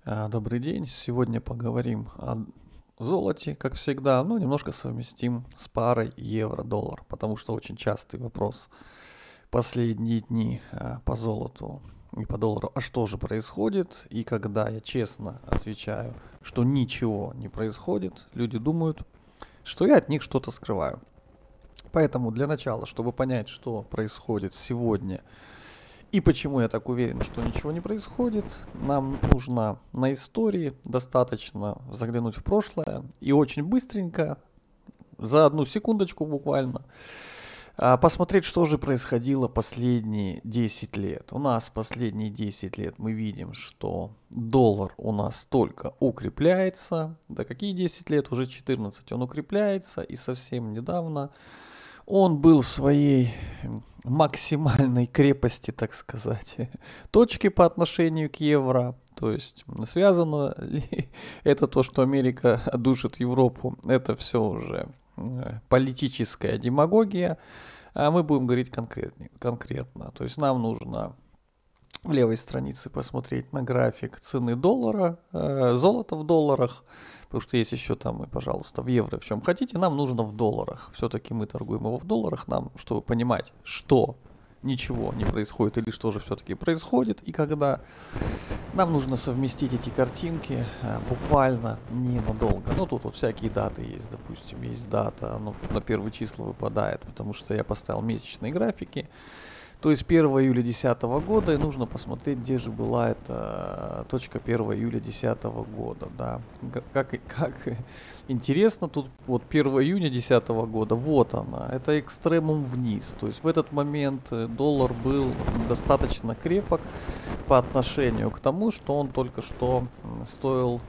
Добрый день. Сегодня поговорим о золоте, как всегда, но немножко совместим с парой евро-доллар, потому что очень частый вопрос последние дни по золоту и по доллару. А что же происходит? И когда я честно отвечаю, что ничего не происходит, люди думают, что я от них что-то скрываю. Поэтому для начала, чтобы понять, что происходит сегодня и почему я так уверен, что ничего не происходит, нам нужно на истории достаточно заглянуть в прошлое и очень быстренько, за одну секундочку буквально, посмотреть, что же происходило последние 10 лет. У нас последние 10 лет мы видим, что доллар у нас только укрепляется. Да какие 10 лет? Уже 14. Он укрепляется, и совсем недавно он был в своей максимальной крепости, так сказать, точки по отношению к евро. То есть связано ли это то, что Америка душит Европу, это все уже политическая демагогия. А мы будем говорить конкретно. То есть нам нужно в левой странице посмотреть на график цены доллара, золота в долларах, потому что есть еще там и, пожалуйста, в евро, в чем хотите, нам нужно в долларах. Все-таки мы торгуем его в долларах, нам, чтобы понимать, что ничего не происходит или что же все-таки происходит, и когда нам нужно совместить эти картинки буквально ненадолго. Ну, тут вот всякие даты есть, допустим, есть дата, ну, на первые числа выпадает, потому что я поставил месячные графики. То есть 1 июля 2010 года, и нужно посмотреть, где же была эта точка 1 июля 2010 года. Да. Как интересно, тут вот 1 июня 2010 года, вот она, это экстремум вниз. То есть в этот момент доллар был достаточно крепок по отношению к тому, что он только что стоил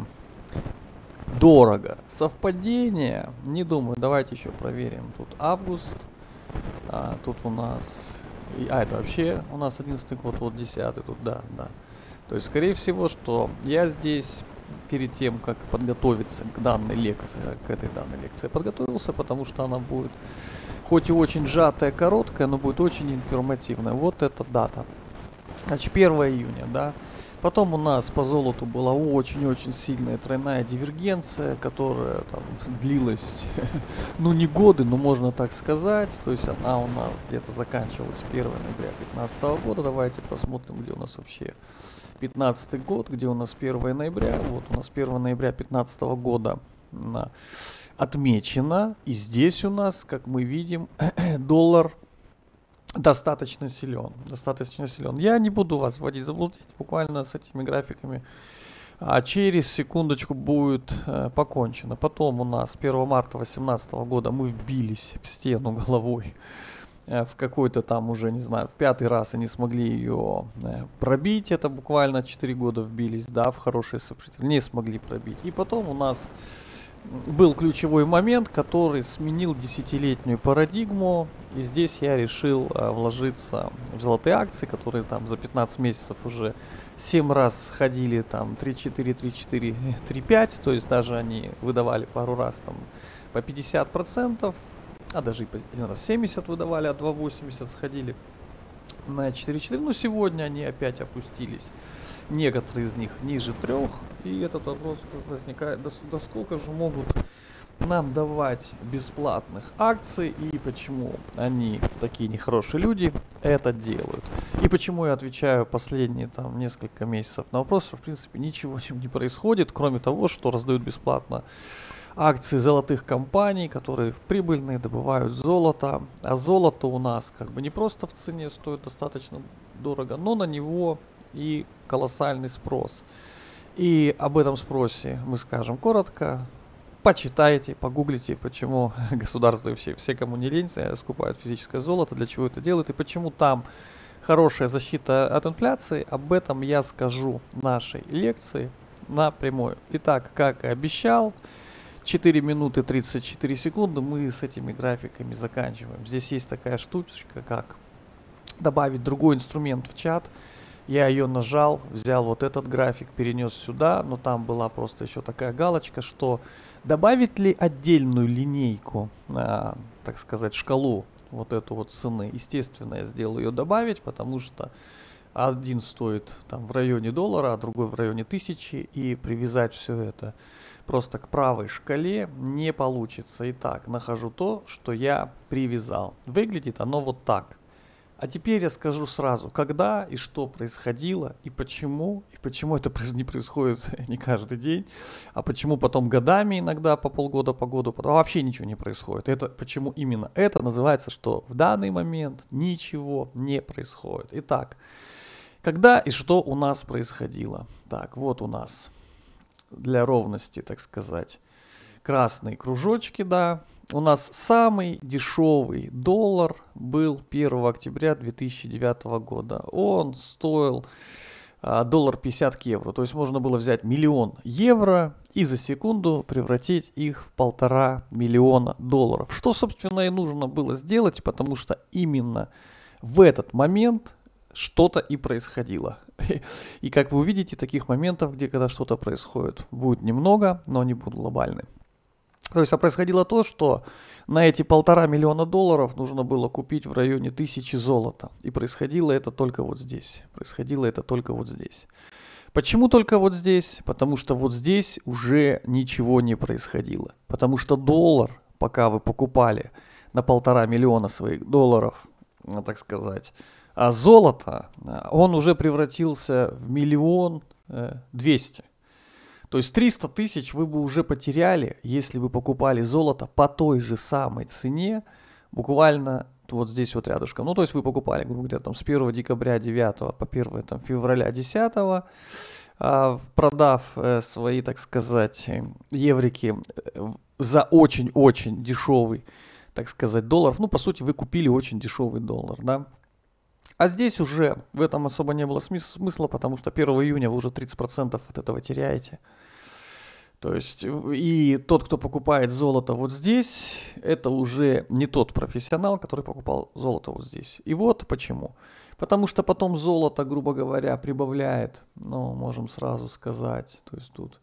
дорого. Совпадение? Не думаю, давайте еще проверим. Тут август, тут у нас... это вообще у нас 11 год, вот 10 тут, да. То есть, скорее всего, что я здесь перед тем, как подготовиться к данной лекции, к этой данной лекции, подготовился, потому что она будет хоть и очень сжатая, короткая, но будет очень информативная. Вот эта дата. Значит, 1 июня, да. Потом у нас по золоту была очень-очень сильная тройная дивергенция, которая там длилась, ну не годы, но можно так сказать. То есть она у нас где-то заканчивалась 1 ноября 2015 года. Давайте посмотрим, где у нас вообще 15 год, где у нас 1 ноября. Вот у нас 1 ноября 2015 года отмечено. И здесь у нас, как мы видим, доллар достаточно силен, достаточно силен. Я не буду вас вводить в заблуждение буквально с этими графиками. Через секундочку будет покончено. Потом у нас 1 марта 2018 года мы вбились в стену головой в какой-то там уже, не знаю, в 5-й раз и не смогли ее пробить. Это буквально 4 года вбились, да, в хорошее сопротивление, не смогли пробить. И потом у нас был ключевой момент, который сменил десятилетнюю парадигму. И здесь я решил вложиться в золотые акции, которые там за 15 месяцев уже 7 раз ходили там 3-4, 3-4, 3-5. То есть даже они выдавали пару раз там по 50%, а даже и один раз 70 выдавали, а 2,80 сходили на 4,4. Но сегодня они опять опустились. Некоторые из них ниже 3. И этот вопрос возникает, до сколько же могут нам давать бесплатных акций и почему они, такие нехорошие люди, это делают. И почему я отвечаю последние там несколько месяцев на вопрос, что в принципе ничего не происходит, кроме того, что раздают бесплатно акции золотых компаний, которые прибыльные, добывают золото. А золото у нас как бы не просто в цене стоит достаточно дорого, но на него и колоссальный спрос. И об этом спросе мы скажем коротко. Почитайте, погуглите, почему государство и все, кому не лень, скупают физическое золото, для чего это делают и почему там хорошая защита от инфляции. Об этом я скажу в нашей лекции напрямую. Итак, как и обещал, 4 минуты 34 секунды мы с этими графиками заканчиваем. Здесь есть такая штучка, как добавить другой инструмент в чат. Я ее нажал, взял вот этот график, перенес сюда, но там была просто еще такая галочка, что добавить ли отдельную линейку, так сказать, шкалу вот эту вот цены. Естественно, я сделал ее добавить, потому что один стоит там в районе доллара, а другой в районе 1000, и привязать все это просто к правой шкале не получится. Итак, нахожу то, что я привязал. Выглядит оно вот так. А теперь я скажу сразу, когда и что происходило, и почему это не происходит не каждый день, а почему потом годами иногда, по полгода, по году, потом вообще ничего не происходит. Это почему именно это называется, что в данный момент ничего не происходит. Итак, когда и что у нас происходило? Так, вот у нас для ровности, так сказать, красные кружочки, да. У нас самый дешевый доллар был 1 октября 2009 года. Он стоил доллар 50 к евро. То есть можно было взять 1 000 000 евро и за секунду превратить их в 1,5 миллиона долларов. Что, собственно, и нужно было сделать, потому что именно в этот момент что-то и происходило. И как вы увидите, таких моментов, где когда что-то происходит, будет немного, но они будут глобальны. То есть происходило то, что на эти 1,5 миллиона долларов нужно было купить в районе 1000 золота. И происходило это только вот здесь. Происходило это только вот здесь. Почему только вот здесь? Потому что вот здесь уже ничего не происходило. Потому что доллар, пока вы покупали на 1,5 миллиона своих долларов, так сказать, а золото, он уже превратился в 1 200 000. То есть 300 тысяч вы бы уже потеряли, если бы покупали золото по той же самой цене, буквально вот здесь вот рядышком. Ну, то есть вы покупали, грубо говоря, там с 1 декабря 9 по 1 там, февраля 10, продав свои, так сказать, еврики за очень-очень дешевый, так сказать, доллар. Ну, по сути, вы купили очень дешевый доллар, да. А здесь уже в этом особо не было смысла, потому что 1 июня вы уже 30% от этого теряете. То есть и тот, кто покупает золото вот здесь, это уже не тот профессионал, который покупал золото вот здесь. И вот почему. Потому что потом золото, грубо говоря, прибавляет, ну, можем сразу сказать, то есть тут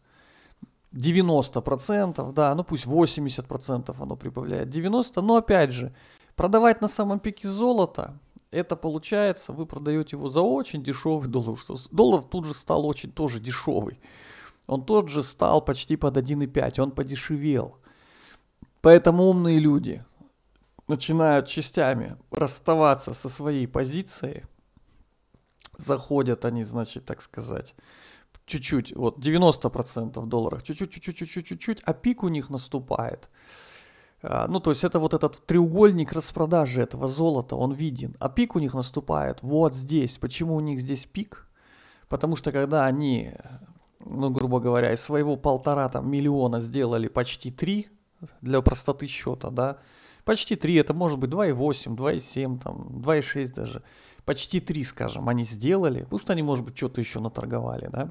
90%, да, ну пусть 80% оно прибавляет, 90%, но опять же, продавать на самом пике золота, это получается, вы продаете его за очень дешевый доллар. Что доллар тут же стал очень тоже дешевый. Он тот же стал почти под 1,5, он подешевел. Поэтому умные люди начинают частями расставаться со своей позицией. Заходят они, значит, так сказать, чуть-чуть, вот 90% в долларах, чуть-чуть, а пик у них наступает. Ну, то есть это вот этот треугольник распродажи этого золота, он виден. А пик у них наступает вот здесь. Почему у них здесь пик? Потому что когда они, ну, грубо говоря, из своего 1,5 там, миллиона сделали почти 3, для простоты счета, да, почти 3, это может быть 2,8, 2,7, там, 2,6 даже, почти 3, скажем, они сделали, потому что они, может быть, что-то еще наторговали, да.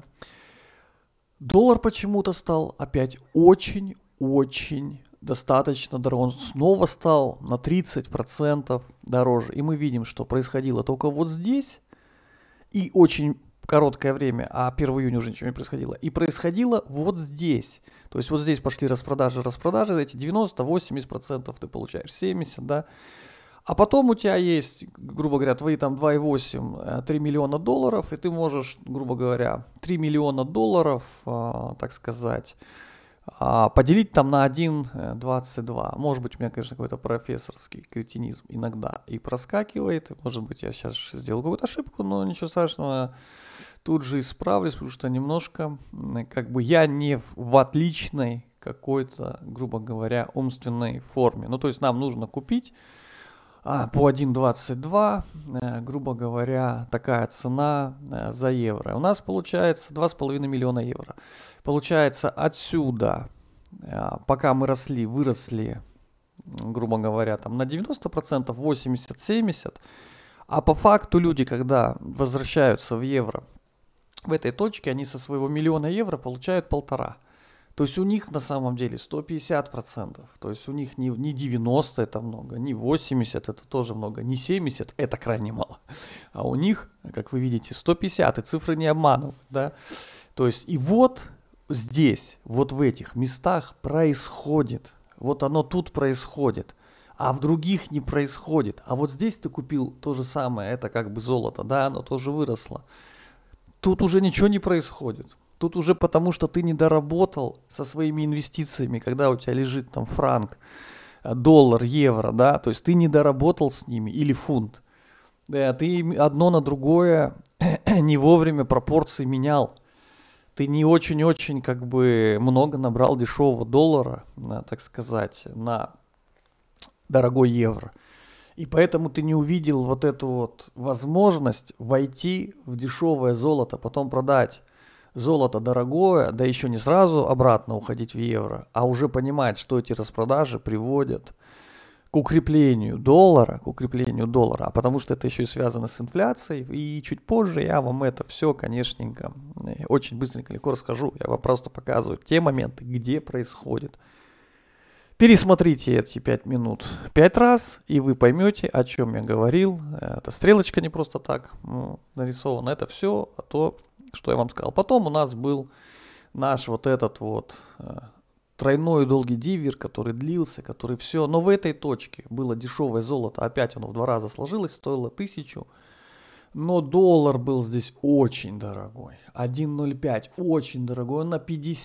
Доллар почему-то стал опять очень-очень достаточно дорого. Он снова стал на 30% дороже. И мы видим, что происходило только вот здесь. И очень короткое время, а 1 июня уже ничего не происходило. И происходило вот здесь. То есть вот здесь пошли распродажи, эти 90-80% ты получаешь, 70%, да. А потом у тебя есть, грубо говоря, твои там 2,8, 3 миллиона долларов, и ты можешь, грубо говоря, 3 миллиона долларов, так сказать, поделить там на 1,22. Может быть, у меня, конечно, какой-то профессорский кретинизм иногда и проскакивает. Может быть, я сейчас сделал какую-то ошибку, но ничего страшного. Тут же исправлюсь, потому что немножко, как бы, я не в отличной какой-то, грубо говоря, умственной форме. Ну, то есть нам нужно купить по 1,22, грубо говоря, такая цена за евро. У нас получается 2,5 миллиона евро. Получается отсюда, пока мы выросли, грубо говоря, там на 90%, 80-70%. А по факту люди, когда возвращаются в евро, в этой точке, они со своего миллиона евро получают 1,5. То есть у них на самом деле 150%. То есть у них не 90 это много, не 80 это тоже много, не 70 это крайне мало. А у них, как вы видите, 150, и цифры не обманывают. Да? То есть и вот здесь, вот в этих местах происходит, вот оно тут происходит а в других не происходит. А вот здесь ты купил то же самое, это как бы золото, да, оно тоже выросло. Тут уже ничего не происходит. Тут уже потому, что ты не доработал со своими инвестициями, когда у тебя лежит там франк, доллар, евро, да, то есть ты не доработал с ними или фунт. Да, ты одно на другое не вовремя пропорции менял. Ты не очень-очень как бы много набрал дешевого доллара, так сказать, на дорогой евро. И поэтому ты не увидел вот эту вот возможность войти в дешевое золото, потом продать золото дорогое, да еще не сразу обратно уходить в евро, а уже понимать, что эти распродажи приводят к укреплению доллара, а потому что это еще и связано с инфляцией, и чуть позже я вам это все, конечно, очень быстренько легко расскажу, я вам просто показываю те моменты, где происходит. Пересмотрите эти 5 минут 5 раз, и вы поймете, о чем я говорил. Эта стрелочка не просто так нарисована, это все то, что я вам сказал. Потом у нас был наш вот этот вот тройной долгий дивер, который длился, который все. Но в этой точке было дешевое золото, опять оно в 2 раза сложилось, стоило 1000. Но доллар был здесь очень дорогой. 1,05 очень дорогой, он на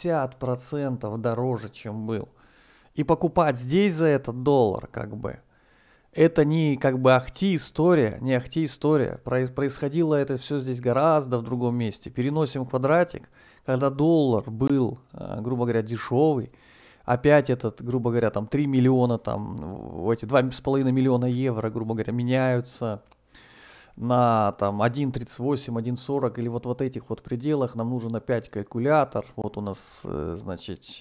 50% дороже, чем был. И покупать здесь за этот доллар, как бы, это не как бы ахти история, не ахти история. Происходило это все здесь гораздо в другом месте. Переносим квадратик, когда доллар был, грубо говоря, дешевый. Опять этот, грубо говоря, там 3 миллиона, там, эти 2,5 миллиона евро, грубо говоря, меняются на там 1,38, 1,40 или вот этих вот пределах. Нам нужен опять калькулятор. Вот у нас, значит,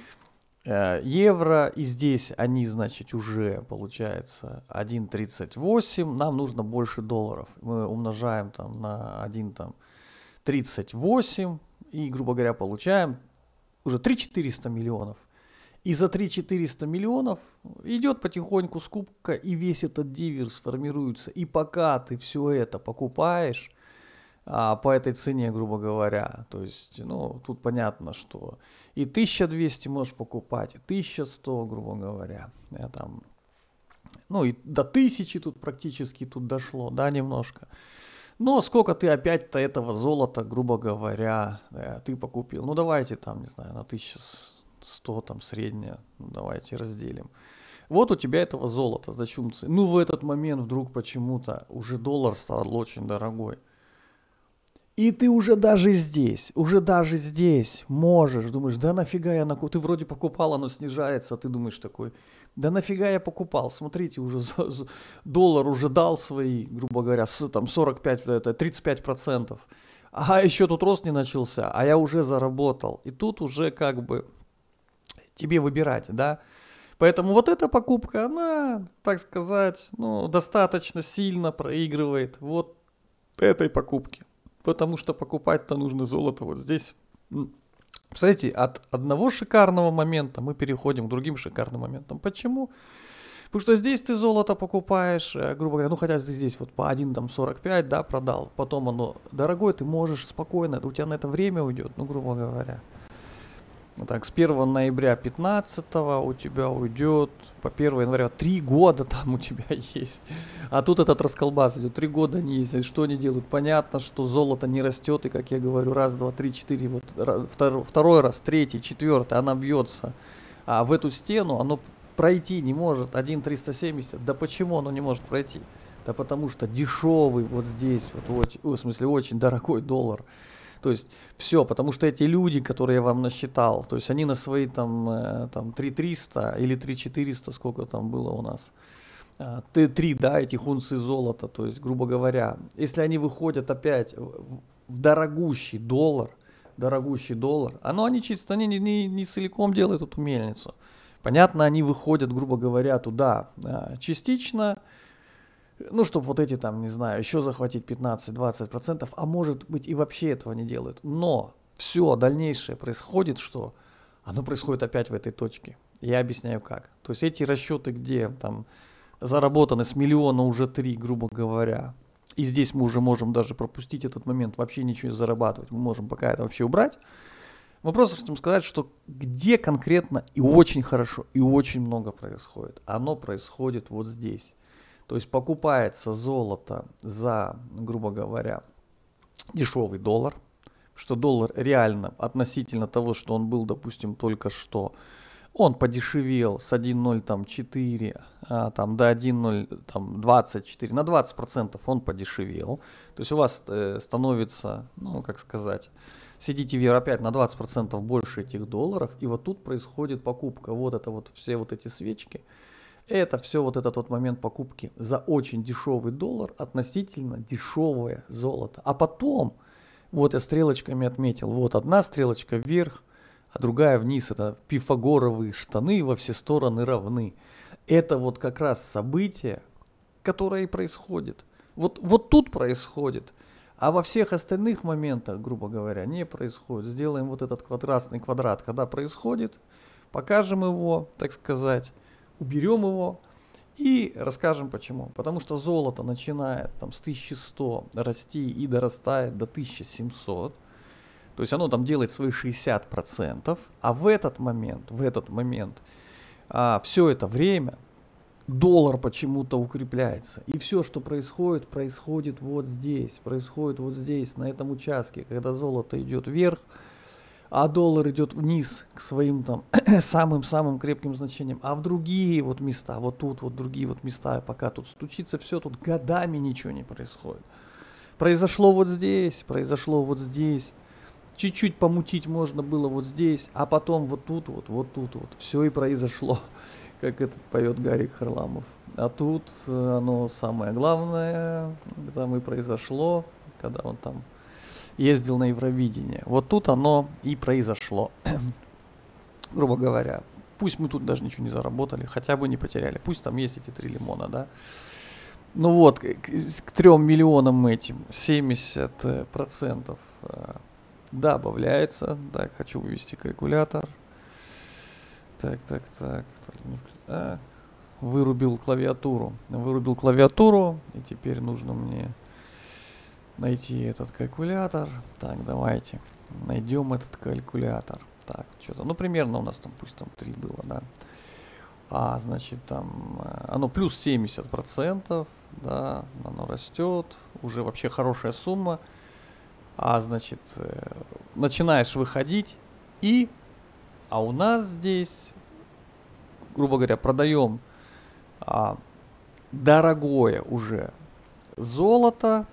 евро, и здесь они, значит, уже получается 1,38, нам нужно больше долларов. Мы умножаем там на 1,38 и, грубо говоря, получаем уже 3 400 миллионов. И за 3 400 миллионов идет потихоньку скупка, и весь этот дивер сформируется. И пока ты все это покупаешь, по этой цене, грубо говоря. То есть, ну, тут понятно, что и 1200 можешь покупать, и 1100, грубо говоря. Там, ну, и до 1000 тут практически тут дошло, да, немножко. Но сколько ты опять-то этого золота, грубо говоря, ты покупил? Ну, давайте там, не знаю, на 1100 там среднее, ну, давайте разделим. Вот у тебя этого золота за чумцы. Ну, в этот момент вдруг почему-то уже доллар стал очень дорогой. И ты уже даже здесь можешь, думаешь, да нафига я накупил, ты вроде покупал, оно снижается, а ты думаешь такой, да нафига я покупал, смотрите, уже доллар уже дал свои, грубо говоря, там 45, это 35%, а еще тут рост не начался, а я уже заработал, и тут уже как бы тебе выбирать, да. Поэтому вот эта покупка, она, так сказать, ну, достаточно сильно проигрывает вот этой покупке. Потому что покупать-то нужно золото вот здесь. Кстати, от одного шикарного момента мы переходим к другим шикарным моментам. Почему? Потому что здесь ты золото покупаешь, грубо говоря, ну хотя ты здесь вот по 1,45, да, продал. Потом оно дорогое, ты можешь спокойно, у тебя на это время уйдет, ну грубо говоря. Так, с 1 ноября 15 у тебя уйдет, по 1 января 3 года там у тебя есть. А тут этот расколбас идет, 3 года они ездят. Что они делают? Понятно, что золото не растет, и как я говорю, раз, два, три, четыре, вот второй раз, третий, четвертый, она бьется. А в эту стену оно пройти не может, 1,370. Да почему оно не может пройти? Да потому что дешевый вот здесь, вот, в смысле очень дорогой доллар. То есть все, потому что эти люди, которые я вам насчитал, то есть они на свои там 3300 или 3400, сколько там было у нас, 3, да, этих унций золота, то есть, грубо говоря, если они выходят опять в дорогущий доллар, оно они чисто, они не целиком делают эту мельницу. Понятно, они выходят, грубо говоря, туда частично, ну, чтобы вот эти там, не знаю, еще захватить 15-20%, а может быть и вообще этого не делают. Но все дальнейшее происходит, что оно происходит опять в этой точке. Я объясняю как. То есть эти расчеты, где там заработаны с миллиона уже 3, грубо говоря, и здесь мы уже можем даже пропустить этот момент, вообще ничего не зарабатывать, мы можем пока это вообще убрать. Мы просто хотим сказать, что где конкретно и очень хорошо, и очень много происходит. Оно происходит вот здесь. То есть покупается золото за, грубо говоря, дешевый доллар, что доллар реально относительно того, что он был, допустим, только что, он подешевел с 1.04 там, до 1.024, на 20% он подешевел. То есть у вас становится, ну как сказать, сидите в евро опять на 20% больше этих долларов, и вот тут происходит покупка. Вот это вот все вот эти свечки. Это все вот этот вот момент покупки за очень дешевый доллар относительно дешевое золото. А потом, вот я стрелочками отметил, вот одна стрелочка вверх, а другая вниз. Это пифагоровые штаны во все стороны равны. Это вот как раз событие, которое и происходит. Вот тут происходит. А во всех остальных моментах, грубо говоря, не происходит. Сделаем вот этот квадратный квадрат, когда происходит, покажем его, так сказать, уберем его и расскажем почему. Потому что золото начинает там с 1100 расти и дорастает до 1700. То есть оно там делает свои 60%, а в этот момент все это время доллар почему-то укрепляется. И все, что происходит, происходит вот здесь, на этом участке, когда золото идет вверх, а доллар идет вниз к своим там самым-самым крепким значениям. А в другие вот места, вот тут вот другие вот места, пока тут стучится все, тут годами ничего не происходит. Произошло вот здесь. Чуть-чуть помутить можно было вот здесь, а потом вот тут вот. Все и произошло, как этот поет Гарик Харламов. А тут оно самое главное, там и произошло, когда он там ездил на Евровидение. Вот тут оно и произошло. Грубо говоря, пусть мы тут даже ничего не заработали, хотя бы не потеряли. Пусть там есть эти 3 лимона, да. Ну вот, к 3 миллионам этим 70% добавляется. Так, хочу вывести калькулятор. Так. Вырубил клавиатуру. И теперь нужно мне найти этот калькулятор. Так, давайте найдем этот калькулятор. Так, что-то, ну примерно у нас там, пусть там 3 было, да. Значит, там оно плюс 70%, да, оно растет. Уже вообще хорошая сумма. Значит, начинаешь выходить, а у нас здесь, грубо говоря, продаем дорогое золото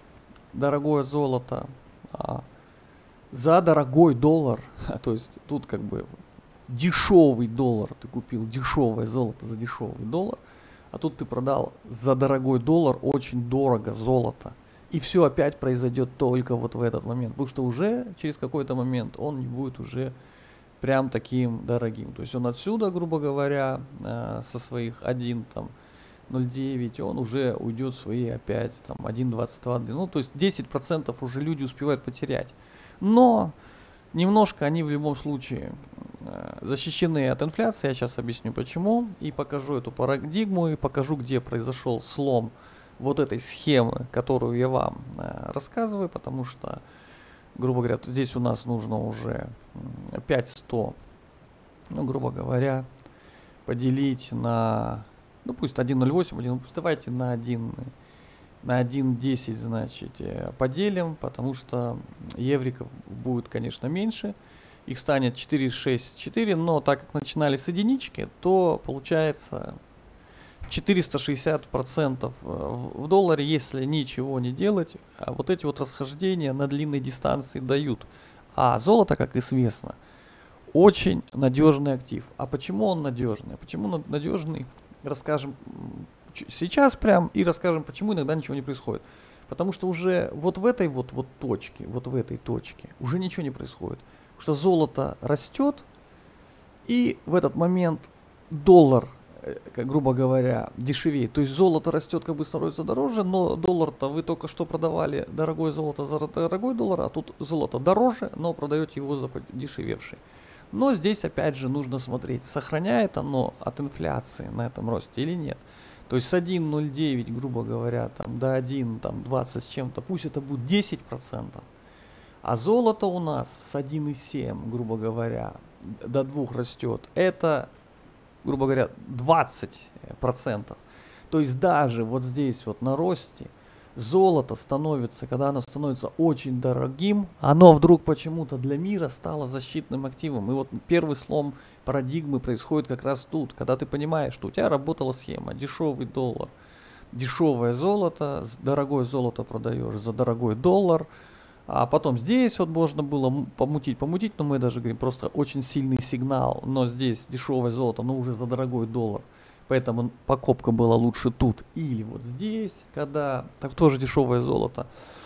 за дорогой доллар. То есть тут как бы дешевый доллар, ты купил дешевое золото за дешевый доллар, а тут ты продал за дорогой доллар очень дорого золото. И все опять произойдет только вот в этот момент. Потому что уже через какой-то момент он не будет уже прям таким дорогим. То есть он отсюда, грубо говоря, со своих 1,09, он уже уйдет в свои опять там 1,22. Ну, то есть 10% уже люди успевают потерять. Но немножко они в любом случае защищены от инфляции. Я сейчас объясню почему. И покажу эту парадигму, и покажу, где произошел слом вот этой схемы, которую я вам рассказываю, потому что, грубо говоря, здесь у нас нужно уже 5100, ну, грубо говоря, поделить на, ну, пусть 1,08, пусть давайте на 1,10, значит, поделим, потому что евриков будет, конечно, меньше. Их станет 4,64, но так как начинали с единички, то получается 460% в долларе, если ничего не делать. А вот эти вот расхождения на длинной дистанции дают. А золото, как известно, очень надежный актив. А почему он надежный? Почему надежный? Расскажем сейчас прям и расскажем, почему иногда ничего не происходит. Потому что уже вот в этой вот точке, уже ничего не происходит. Потому что золото растет, и в этот момент доллар, грубо говоря, дешевеет. То есть золото растет, как бы становится дороже, но доллар-то вы только что продавали дорогое золото за дорогой доллар, а тут золото дороже, но продаете его за дешевевший. Но здесь опять же нужно смотреть, сохраняет оно от инфляции на этом росте или нет. То есть с 1,09, грубо говоря, там, до 1,20 с чем-то, пусть это будет 10%. А золото у нас с 1,7, грубо говоря, до 2 растет. Это, грубо говоря, 20%. То есть даже вот здесь вот на росте золото становится, когда оно становится очень дорогим, оно вдруг почему-то для мира стало защитным активом. И вот первый слом парадигмы происходит как раз тут, когда ты понимаешь, что у тебя работала схема, дешевый доллар, дешевое золото, дорогое золото продаешь за дорогой доллар, а потом здесь вот можно было помутить, но мы даже говорим просто очень сильный сигнал, но здесь дешевое золото, но уже за дорогой доллар. Поэтому покупка была лучше тут или вот здесь, когда так тоже дешевое золото,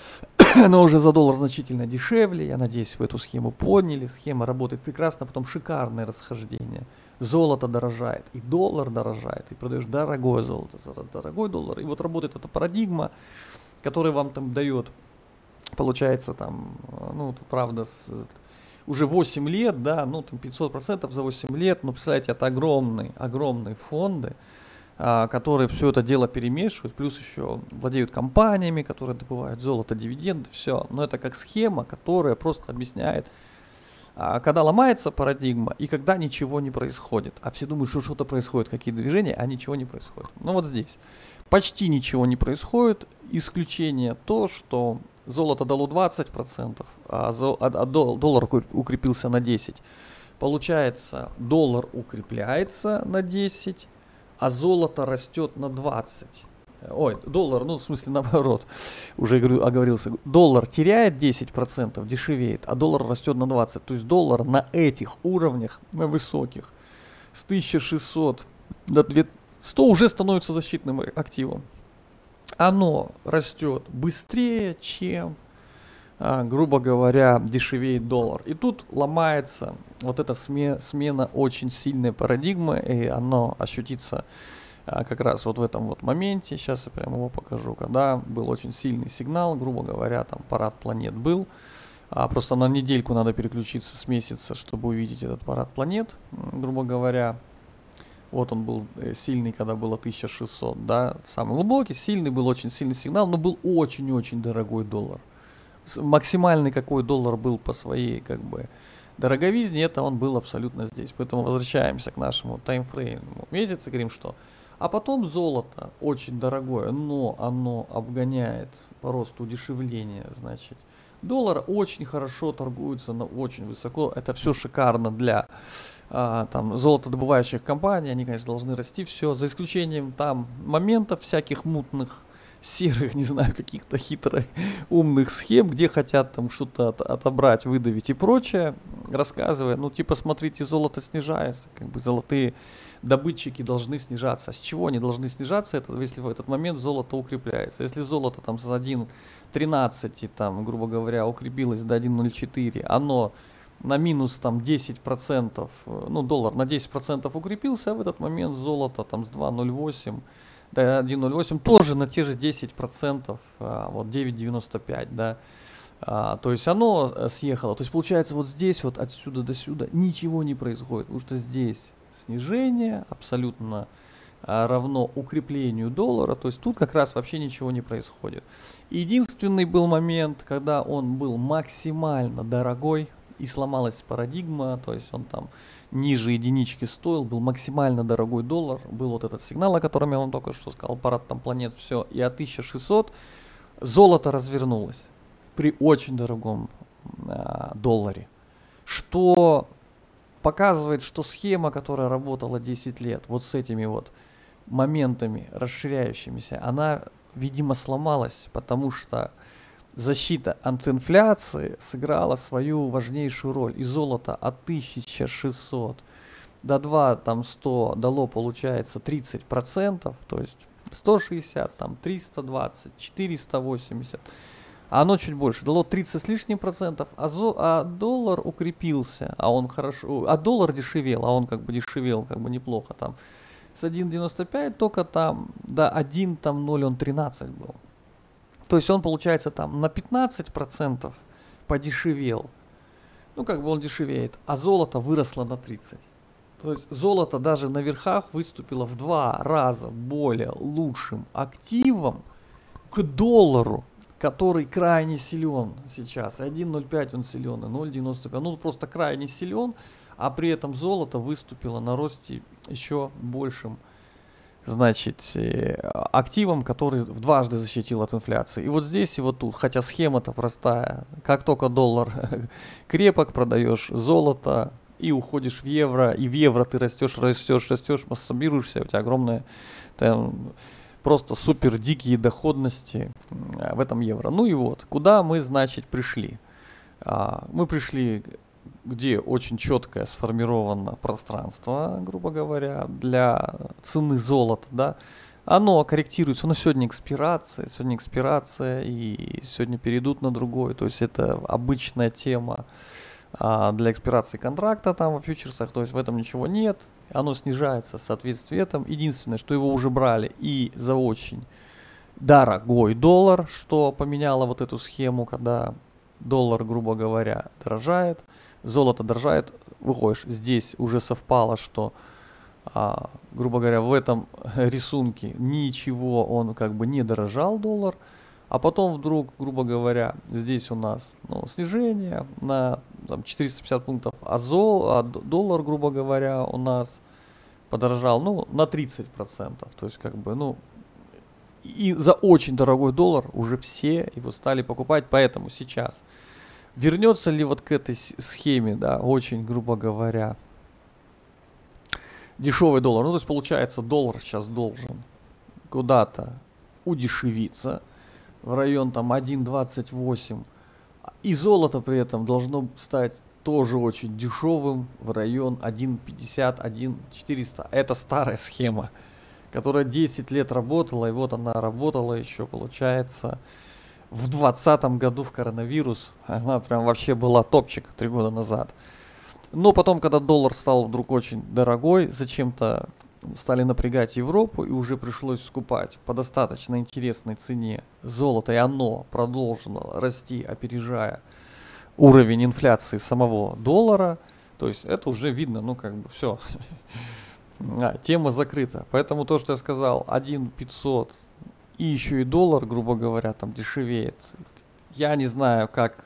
но уже за доллар значительно дешевле. Я надеюсь, вы эту схему поняли. Схема работает прекрасно, потом шикарное расхождение. Золото дорожает, и доллар дорожает, и продаешь дорогое золото за дорогой доллар. И вот работает эта парадигма, которая вам там дает, получается там, ну, правда, уже 8 лет, да, ну там 500% за 8 лет, ну представляете, это огромные фонды, которые все это дело перемешивают, плюс еще владеют компаниями, которые добывают золото, дивиденды, все. Но это как схема, которая просто объясняет, когда ломается парадигма и когда ничего не происходит. А все думают, что что-то происходит, какие движения, а ничего не происходит. Ну вот здесь почти ничего не происходит, исключение то, что золото дало 20%, а доллар укрепился на 10%. Получается, доллар укрепляется на 10%, а золото растет на 20%. Ой, доллар, ну в смысле наоборот, уже оговорился. Доллар теряет 10%, дешевеет, а доллар растет на 20%. То есть доллар на этих уровнях, на высоких, с 1600 до 2100 уже становится защитным активом. Оно растет быстрее, чем, грубо говоря, дешевеет доллар. И тут ломается вот эта смена очень сильной парадигмы, и оно ощутится как раз вот в этом вот моменте. Сейчас я прямо его покажу, когда был очень сильный сигнал, грубо говоря, там парад планет был. Просто на недельку надо переключиться с месяца, чтобы увидеть этот парад планет, грубо говоря. Вот он был сильный, когда было 1600, да, самый глубокий, сильный, был очень сильный сигнал, но был очень-очень дорогой доллар. Максимальный какой доллар был по своей, как бы, дороговизне, это он был абсолютно здесь. Поэтому возвращаемся к нашему таймфрейму месяца, говорим, что... А потом золото очень дорогое, но оно обгоняет по росту удешевления, значит. Доллар очень хорошо торгуется, но очень высоко. Это все шикарно для там золотодобывающих компаний. Они, конечно, должны расти все, за исключением там моментов всяких мутных, серых, не знаю, каких-то хитрых, умных схем, где хотят там что-то отобрать, выдавить и прочее, рассказывая, ну типа смотрите, золото снижается, как бы золотые добытчики должны снижаться. А с чего они должны снижаться? Это если в этот момент золото укрепляется. Если золото там с 1.13, там, грубо говоря, укрепилось до 1.04, оно на минус там 10%, ну доллар на 10% укрепился, а в этот момент золото там с 2.08 до 1.08 тоже на те же 10%, вот 9.95, да. То есть оно съехало. То есть получается вот здесь вот отсюда до сюда ничего не происходит, потому что здесь снижение абсолютно равно укреплению доллара, то есть тут как раз вообще ничего не происходит. Единственный был момент, когда он был максимально дорогой и сломалась парадигма, то есть он там ниже единички стоил, был максимально дорогой доллар, был вот этот сигнал, о котором я вам только что сказал, парад там планет, все, и от 1600 золото развернулось при очень дорогом долларе, что показывает, что схема, которая работала 10 лет, вот с этими вот моментами расширяющимися, она, видимо, сломалась, потому что защита от инфляции сыграла свою важнейшую роль. И золото от 1600 до 2100 дало, получается, 30%, то есть 160, там 320, 480. А оно чуть больше, дало 30 с лишним процентов, а доллар укрепился, а он хорошо, а доллар дешевел, а он как бы дешевел, как бы неплохо там. С 1.95 только там до 1, там 0, он 13 был. То есть он, получается, там на 15% подешевел. Ну, как бы он дешевеет, а золото выросло на 30. То есть золото даже на верхах выступило в 2 раза более лучшим активом к доллару, который крайне силен сейчас. 1.05 он силен, и 0.95. Ну, просто крайне силен, а при этом золото выступило на росте еще большим, значит, активом, который дважды защитил от инфляции. И вот здесь, и вот тут, хотя схема-то простая. Как только доллар крепок, продаешь золото и уходишь в евро, и в евро ты растешь, масштабируешься, у тебя огромная там, просто супер дикие доходности в этом евро. Ну и вот, куда мы, значит, пришли? Мы пришли, где очень четкое сформировано пространство, грубо говоря, для цены золота, да. Оно корректируется, но сегодня экспирация, и сегодня перейдут на другой. То есть это обычная тема для экспирации контракта там во фьючерсах, то есть в этом ничего нет. Оно снижается в соответствии этому. Единственное, что его уже брали и за очень дорогой доллар, что поменяло вот эту схему, когда доллар, грубо говоря, дорожает, золото дорожает, выходишь, здесь уже совпало, что, грубо говоря, в этом рисунке ничего он как бы не дорожал доллар, а потом вдруг, грубо говоря, здесь у нас снижение на там, 450 пунктов, а доллар, грубо говоря, у нас подорожал на 30%. То есть как бы, и за очень дорогой доллар уже все его стали покупать, поэтому сейчас вернется ли вот к этой схеме, да, очень, грубо говоря, дешевый доллар. То есть получается, доллар сейчас должен куда-то удешевиться в район там 1.28, и золото при этом должно стать тоже очень дешевым в район 1.50, 1.400. Это старая схема, которая 10 лет работала, и вот она работала еще, получается, в 2020 году в коронавирус. Она прям вообще была топчик 3 года назад. Но потом, когда доллар стал вдруг очень дорогой, зачем-то стали напрягать Европу, и уже пришлось скупать по достаточно интересной цене золото, и оно продолжило расти, опережая уровень инфляции самого доллара. То есть это уже видно, как бы все. Тема закрыта. Поэтому то, что я сказал, 1.500 и еще и доллар, грубо говоря, там дешевеет. Я не знаю, как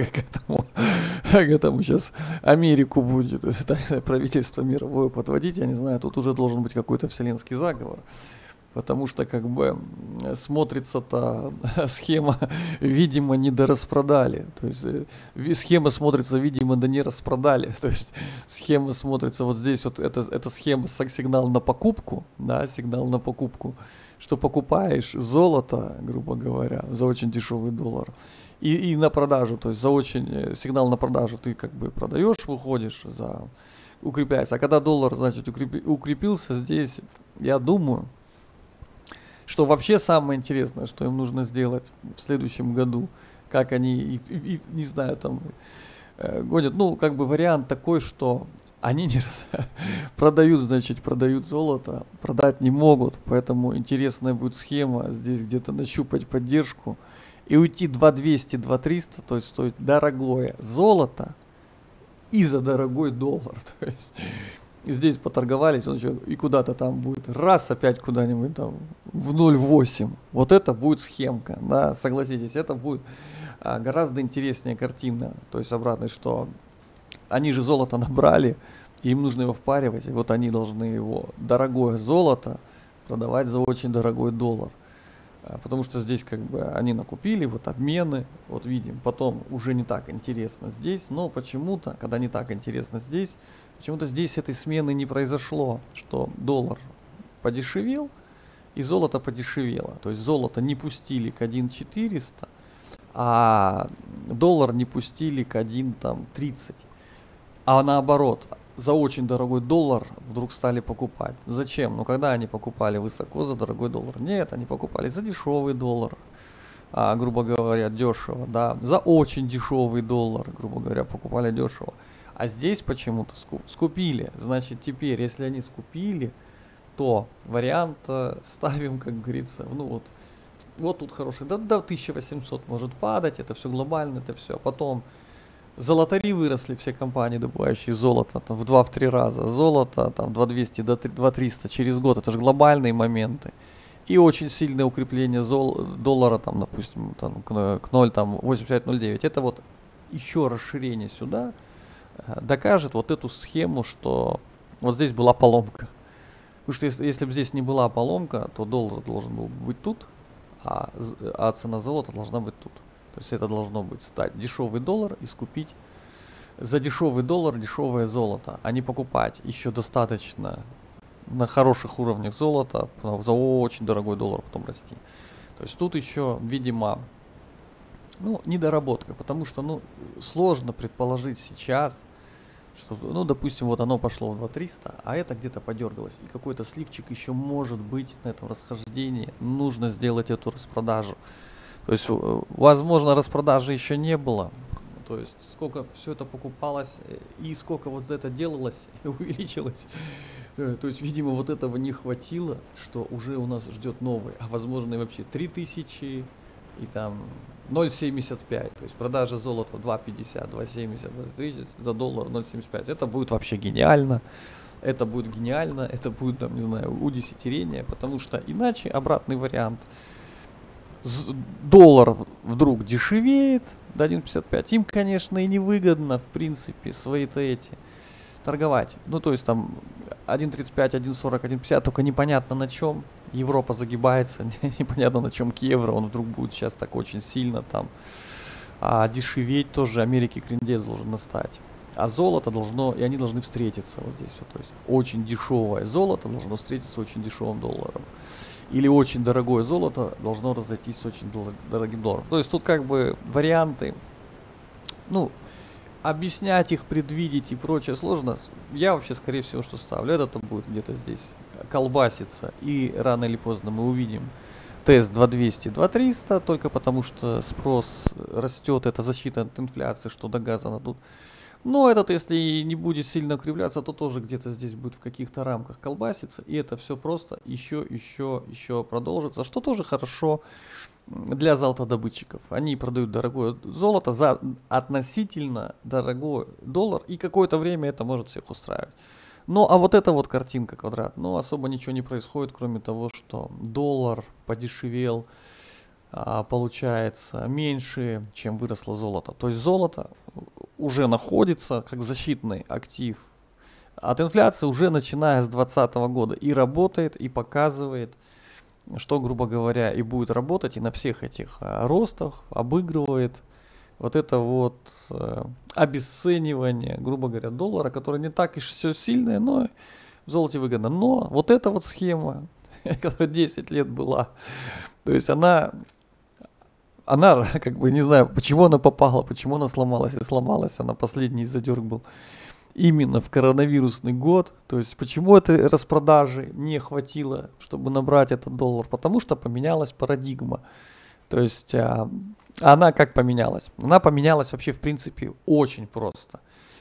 к этому сейчас Америку будет, то есть, правительство мировое подводить. Я не знаю, тут уже должен быть какой-то вселенский заговор. Потому что как бы смотрится-то схема, видимо, не дораспродали. То есть схема смотрится, видимо, да не распродали. То есть схема смотрится вот здесь, вот эта схема сигнал на покупку, да, сигнал на покупку, что покупаешь золото, грубо говоря, за очень дешевый доллар. И на продажу, то есть за очень сигнал на продажу ты как бы продаешь, выходишь, укрепляется. А когда доллар, значит, укрепился здесь, я думаю, что вообще самое интересное, что им нужно сделать в следующем году, как они, не знаю, там гонят, как бы вариант такой, что они не продают золото, продать не могут, поэтому интересная будет схема здесь где-то нащупать поддержку и уйти 2200, 2300, то есть стоит дорогое золото и за дорогой доллар, то есть здесь поторговались, он еще и куда-то там будет раз опять куда-нибудь там в 0.8. Вот это будет схемка, да, согласитесь, это будет гораздо интереснее картина. То есть обратно, что они же золото набрали, и им нужно его впаривать, и вот они должны его дорогое золото продавать за очень дорогой доллар. Потому что здесь как бы они накупили, вот обмены, вот видим, потом уже не так интересно здесь, но почему-то, когда не так интересно здесь, почему-то здесь этой смены не произошло, что доллар подешевел и золото подешевело. То есть золото не пустили к 1.400, а доллар не пустили к 1.30. А наоборот, за очень дорогой доллар вдруг стали покупать. Зачем? Когда они покупали высоко за дорогой доллар? Нет, они покупали за дешевый доллар, грубо говоря, дешево, да, за очень дешевый доллар, грубо говоря, покупали дешево. А здесь почему-то скупили. Значит, теперь, если они скупили, то вариант ставим, как говорится, вот тут хороший, до 1800 может падать, это все глобально, это все. Потом золотари выросли, все компании, добывающие золото, там, в 2-3 раза. Золото, там, 2200 до 2300 через год, это же глобальные моменты. и очень сильное укрепление доллара, там, допустим, там, к 0, там, 85.09. Это вот еще расширение сюда докажет вот эту схему, что вот здесь была поломка. Потому что если бы здесь не была поломка, то доллар должен был быть тут, а цена золота должна быть тут. То есть это должно быть стать дешевый доллар и скупить за дешевый доллар дешевое золото, а не покупать еще достаточно на хороших уровнях золота за очень дорогой доллар потом расти. То есть тут еще, видимо, ну, недоработка, потому что, ну, сложно предположить сейчас, что, ну, допустим, вот оно пошло в 2300, а это где-то подергалось, и какой-то сливчик еще может быть на этом расхождении, нужно сделать эту распродажу. То есть, возможно, распродажи еще не было, то есть, сколько все это покупалось и сколько вот это делалось и увеличилось. То есть, видимо, вот этого не хватило, что уже у нас ждет новый, а возможно и вообще 3000 и там 0,75. То есть продажа золота 2,50, 2,70, 2,30 за доллар 0,75. Это будет вообще гениально. Это будет гениально, это будет, там, не знаю, удесятерение, потому что иначе обратный вариант. Доллар вдруг дешевеет до 1,55. Им, конечно, и невыгодно, в принципе, свои-то эти торговать. Ну, то есть там 1.35, 1.40, 1.50, только непонятно на чем. Европа загибается, непонятно на чем к евро. Он вдруг будет сейчас так очень сильно там дешеветь тоже. Америке крендец должен настать. А золото должно, и они должны встретиться вот здесь. Вот, то есть очень дешевое золото должно встретиться с очень дешевым долларом. Или очень дорогое золото должно разойтись с очень дорогим долларом. То есть тут как бы варианты, ну, объяснять их, предвидеть и прочее сложно. Я вообще, скорее всего, что ставлю. Это будет где-то здесь колбаситься. И рано или поздно мы увидим тест 2200, 2300. Только потому, что спрос растет. Это защита от инфляции, что до газа надут. Но этот, если и не будет сильно укрепляться, то тоже где-то здесь будет в каких-то рамках колбаситься. И это все просто еще продолжится. Что тоже хорошо для золотодобытчиков. Они продают дорогое золото за относительно дорогой доллар, и какое-то время это может всех устраивать. Ну, а вот эта вот картинка квадрат, ну, особо ничего не происходит, кроме того, что доллар подешевел, получается, меньше, чем выросло золото. То есть золото уже находится как защитный актив от инфляции уже начиная с 2020 года и работает, и показывает, что, грубо говоря, и будет работать, и на всех этих ростах обыгрывает вот это вот обесценивание, грубо говоря, доллара, которое не так и все сильное, но в золоте выгодно. Но вот эта вот схема, которая 10 лет была, то есть она как бы, не знаю, почему она попала, почему она сломалась, и сломалась, она последний задерг был именно в коронавирусный год. То есть почему этой распродажи не хватило, чтобы набрать этот доллар? Потому что поменялась парадигма. То есть она как поменялась? Она поменялась вообще в принципе очень просто.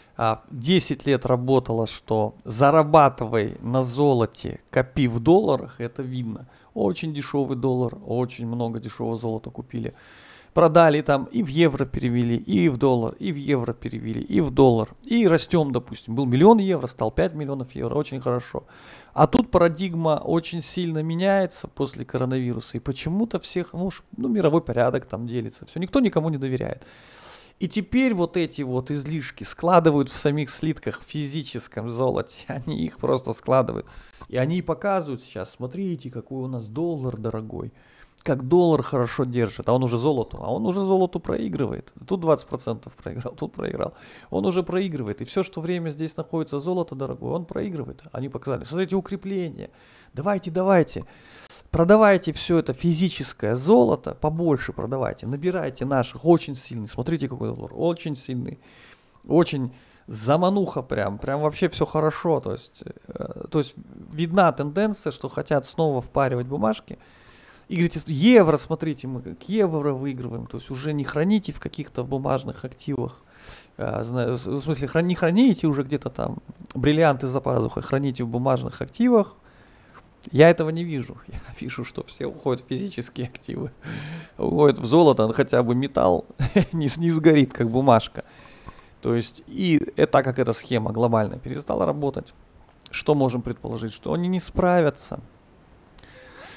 10 лет работала, что зарабатывай на золоте, копи в долларах, это видно. Очень дешевый доллар, очень много дешевого золота купили. Продали там и в евро перевели, и в доллар, и в евро перевели, и в доллар. И растем, допустим. Был 1 000 000 евро, стал 5 миллионов евро, очень хорошо. А тут парадигма очень сильно меняется после коронавируса. И почему-то всех, ну, мировой порядок там делится. Все, никто никому не доверяет. И теперь вот эти вот излишки складывают в самих слитках в физическом золоте. Они их просто складывают. И они показывают сейчас, смотрите, какой у нас доллар дорогой. Как доллар хорошо держит, а он уже золоту проигрывает. Тут 20% проиграл, тут проиграл. Он уже проигрывает. И все, что время здесь находится золото дорогое, он проигрывает. Они показали, смотрите, укрепление. Давайте. Продавайте все это физическое золото, побольше продавайте, набирайте наших, очень сильный. Смотрите, какой доллар, очень сильный, очень замануха прям вообще все хорошо. То есть видна тенденция, что хотят снова впаривать бумажки. И говорите, евро, смотрите, мы как евро выигрываем. То есть уже не храните в каких-то бумажных активах. В смысле, не храните уже где-то там бриллианты за пазухой, храните в бумажных активах. Я этого не вижу. Я вижу, что все уходят в физические активы. Уходят в золото, хотя бы металл не сгорит, как бумажка. То есть, и так как эта схема глобально перестала работать, что можем предположить? Что они не справятся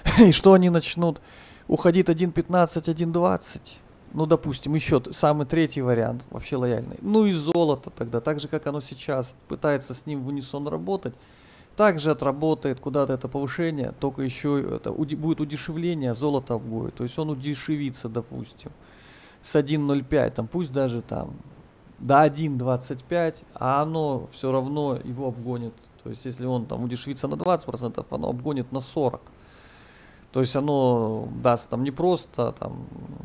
И что они начнут уходить 1.15, 1.20? Ну, допустим, еще самый третий вариант, вообще лояльный. Ну и золото тогда, так же, как оно сейчас пытается с ним в унисон работать, также отработает куда-то это повышение, только еще это будет удешевление, золото будет. То есть он удешевится, допустим, с 1.05, там пусть даже там до 1.25, а оно все равно его обгонит. То есть если он там удешевится на 20%, оно обгонит на 40%. То есть оно даст там не просто там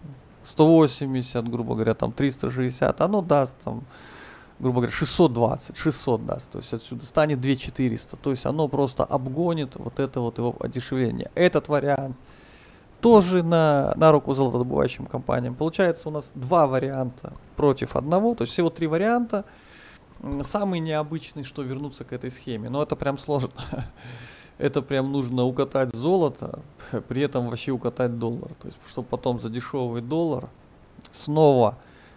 180, грубо говоря, там 360, оно даст там, грубо говоря, 620, 600 даст, то есть отсюда станет 2400, то есть оно просто обгонит вот это вот его одешевление. Этот вариант тоже на руку золотодобывающим компаниям. Получается у нас два варианта против одного, то есть всего три варианта. Самый необычный, что вернуться к этой схеме, но это прям сложно. Это прям нужно укатать золото, при этом вообще укатать доллар. То есть, чтобы потом за дешевый доллар снова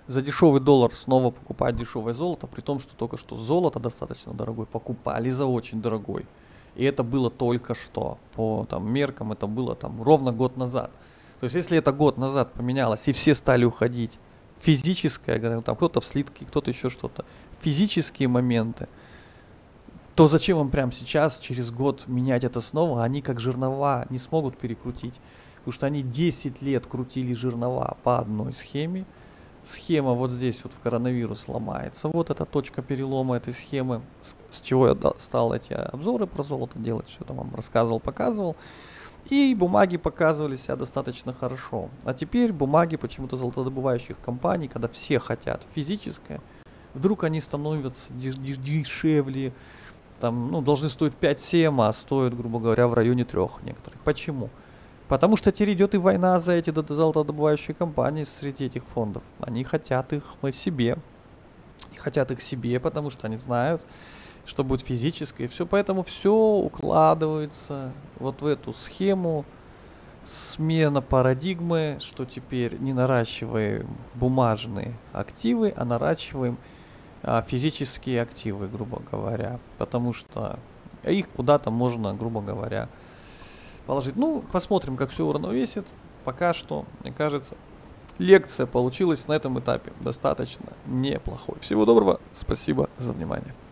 покупать дешевое золото, при том, что только что золото достаточно дорогой покупали за очень дорогой. И это было только что. По там, меркам это было там ровно год назад. То есть, если это год назад поменялось и все стали уходить физическое, говорю, там кто-то в слитки, кто-то еще что-то, физические моменты, то зачем им прямо сейчас, через год, менять это снова? Они как жернова не смогут перекрутить. Потому что они 10 лет крутили жернова по одной схеме. Схема вот здесь вот в коронавирус ломается. Вот эта точка перелома этой схемы. С чего я стал эти обзоры про золото делать. Все там вам рассказывал, показывал. И бумаги показывали себя достаточно хорошо. А теперь бумаги почему-то золотодобывающих компаний, когда все хотят физическое, вдруг они становятся дешевле. Там, ну, должны стоить 5-7, а стоят, грубо говоря, в районе 3 некоторых. Почему? Потому что теперь идет и война за эти золотодобывающие компании среди этих фондов. Они хотят их себе. Они хотят их себе, потому что они знают, что будет физическое. И все, поэтому все укладывается вот в эту схему. Смена парадигмы, что теперь не наращиваем бумажные активы, а наращиваем физические активы, грубо говоря, потому что их куда-то можно, грубо говоря, положить. Ну, посмотрим, как все уравновесит. Пока что, мне кажется, лекция получилась на этом этапе достаточно неплохой. Всего доброго, спасибо за внимание.